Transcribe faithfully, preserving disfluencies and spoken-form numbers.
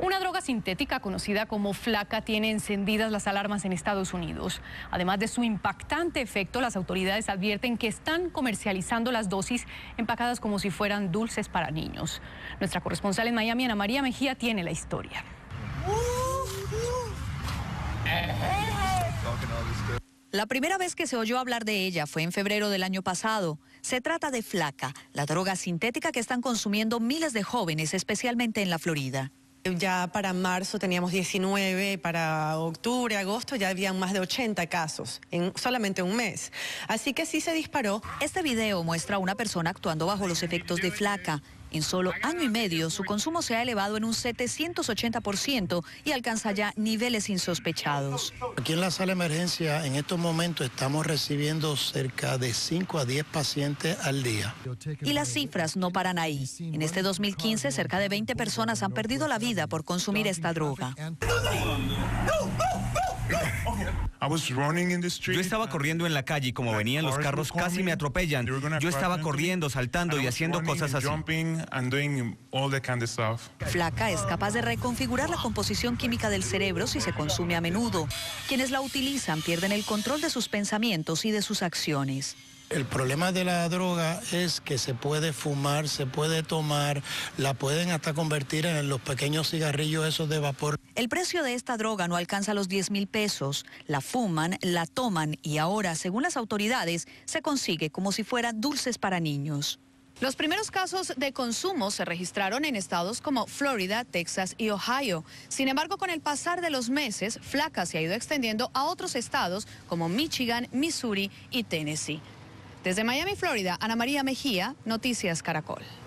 Una droga sintética conocida como Flakka tiene encendidas las alarmas en Estados Unidos. Además de su impactante efecto, las autoridades advierten que están comercializando las dosis empacadas como si fueran dulces para niños. Nuestra corresponsal en Miami, Ana María Mejía, tiene la historia. La primera vez que se oyó hablar de ella fue en febrero del año pasado. Se trata de Flakka, la droga sintética que están consumiendo miles de jóvenes, especialmente en la Florida. Ya para marzo teníamos diecinueve, para octubre, agosto ya habían más de ochenta casos en solamente un mes. Así que sí se disparó. Este video muestra a una persona actuando bajo los efectos de Flakka. En solo año y medio, su consumo se ha elevado en un setecientos ochenta por ciento y alcanza ya niveles insospechados. Aquí en la sala de emergencia, en estos momentos, estamos recibiendo cerca de cinco a diez pacientes al día. Y las cifras no paran ahí. En este dos mil quince, cerca de veinte personas han perdido la vida por consumir esta droga. Yo estaba corriendo en la calle y como venían los carros casi me atropellan. Yo estaba corriendo, saltando y haciendo cosas así. Flakka es capaz de reconfigurar la composición química del cerebro si se consume a menudo. Quienes la utilizan pierden el control de sus pensamientos y de sus acciones. El problema de la droga es que se puede fumar, se puede tomar, la pueden hasta convertir en los pequeños cigarrillos esos de vapor. El precio de esta droga no alcanza los diez mil pesos. La fuman, la toman y ahora, según las autoridades, se consigue como si fuera dulces para niños. Los primeros casos de consumo se registraron en estados como Florida, Texas y Ohio. Sin embargo, con el pasar de los meses, Flakka se ha ido extendiendo a otros estados como Michigan, Missouri y Tennessee. Desde Miami, Florida, Ana María Mejía, Noticias Caracol.